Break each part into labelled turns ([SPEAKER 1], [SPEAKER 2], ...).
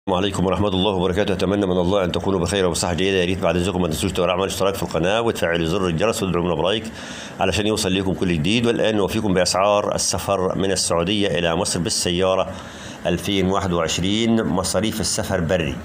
[SPEAKER 1] السلام عليكم ورحمة الله وبركاته. أتمنى من الله أن تكونوا بخير وبصحة جيدة. يا ريت بعد إذنكم ما تنسوش تعملوا اشتراك في القناة وتفعلوا زر الجرس وتدعمونا بلايك علشان يوصل لكم كل جديد. والآن نوفيكم بأسعار السفر من السعودية إلى مصر بالسيارة 2021 مصاريف السفر بري.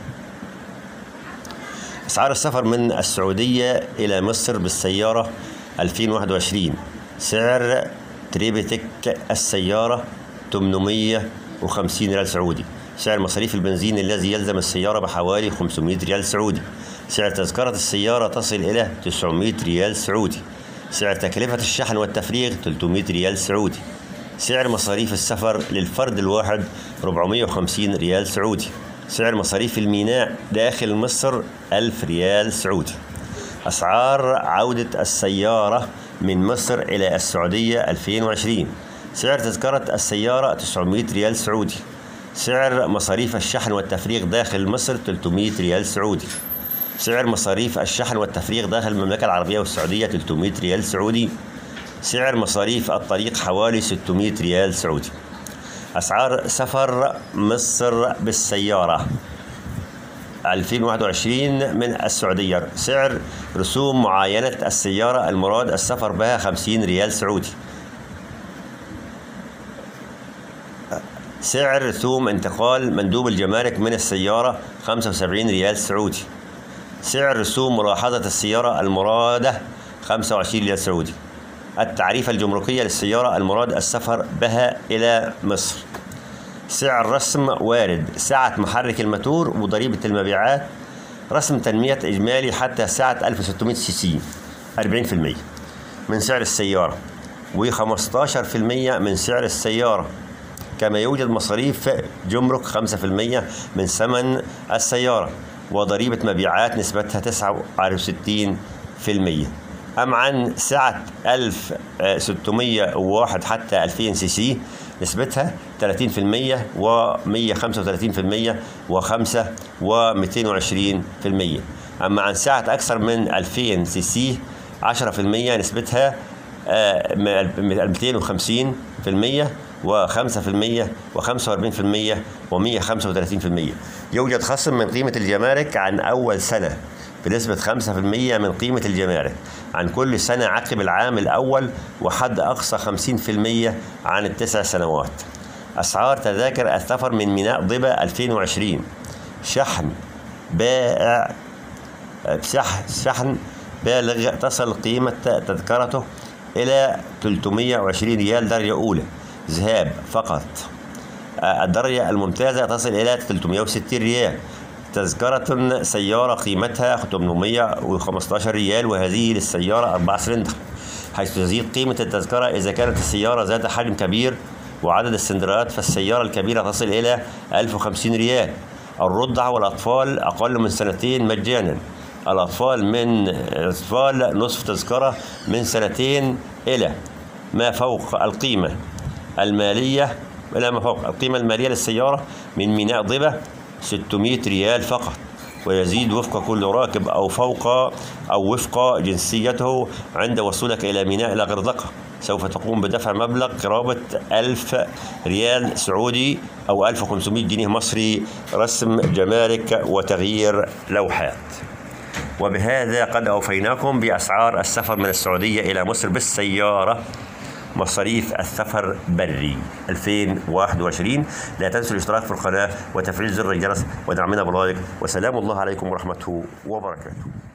[SPEAKER 1] أسعار السفر من السعودية إلى مصر بالسيارة 2021. سعر تريبتك السيارة 850 ريال سعودي. سعر مصاريف البنزين الذي يلزم السيارة بحوالي 500 ريال سعودي. سعر تذكرة السيارة تصل إلى 900 ريال سعودي. سعر تكلفة الشحن والتفريغ 300 ريال سعودي. سعر مصاريف السفر للفرد الواحد 450 ريال سعودي. سعر مصاريف الميناء داخل مصر 1000 ريال سعودي. أسعار عودة السيارة من مصر إلى السعودية 2020. سعر تذكرة السيارة 900 ريال سعودي. سعر مصاريف الشحن والتفريغ داخل مصر 300 ريال سعودي. سعر مصاريف الشحن والتفريغ داخل المملكة العربية والسعودية 300 ريال سعودي. سعر مصاريف الطريق حوالي 600 ريال سعودي. أسعار سفر مصر بالسيارة 2021 من السعودية. سعر رسوم معاينة السيارة المراد السفر بها 50 ريال سعودي. سعر رسوم انتقال مندوب الجمارك من السيارة 75 ريال سعودي. سعر رسوم ملاحظة السيارة المرادة 25 ريال سعودي. التعريفة الجمركية للسيارة المراد السفر بها إلى مصر. سعر رسم وارد سعة محرك الماتور وضريبة المبيعات. رسم تنمية إجمالي حتى سعة 1600 سي سي 40% من سعر السيارة و15% من سعر السيارة. كما يوجد مصاريف جمرك 5% من ثمن السيارة وضريبة مبيعات نسبتها 69%. أما عن سعة 1601 حتى 2000 سي سي نسبتها 30% و135% و5 و220%. أما عن سعة أكثر من 2000 سي سي 10% نسبتها 250% و5% و45% و135%. يوجد خصم من قيمة الجمارك عن أول سنة بنسبة 5% من قيمة الجمارك عن كل سنة عقب العام الأول، وحد أقصى 50% عن ال9 سنوات. أسعار تذاكر السفر من ميناء ضبة 2020. شحن بالغ تصل قيمة تذكرته إلى 320 ريال درجة أولى ذهاب فقط. الدرجة الممتازة تصل إلى 360 ريال. تذكرة سيارة قيمتها 815 ريال، وهذه للسيارة 4 سلندر، حيث تزيد قيمة التذكرة إذا كانت السيارة ذات حجم كبير وعدد السلندرات، فالسيارة الكبيرة تصل إلى 1050 ريال. الرضع والأطفال أقل من 2 مجانا. الأطفال نصف تذكرة من 2 إلى ما فوق القيمة المالية للسيارة من ميناء ضبة 600 ريال فقط، ويزيد وفق كل راكب أو وفق جنسيته. عند وصولك إلى ميناء الغردقة سوف تقوم بدفع مبلغ قرابة 1000 ريال سعودي أو 1500 جنيه مصري رسم جمارك وتغيير لوحات. وبهذا قد أوفيناكم بأسعار السفر من السعودية إلى مصر بالسيارة مصاريف السفر بري 2021. لا تنسوا الاشتراك في القناة وتفعيل زر الجرس ودعمنا بلايك. وسلام الله عليكم ورحمته وبركاته.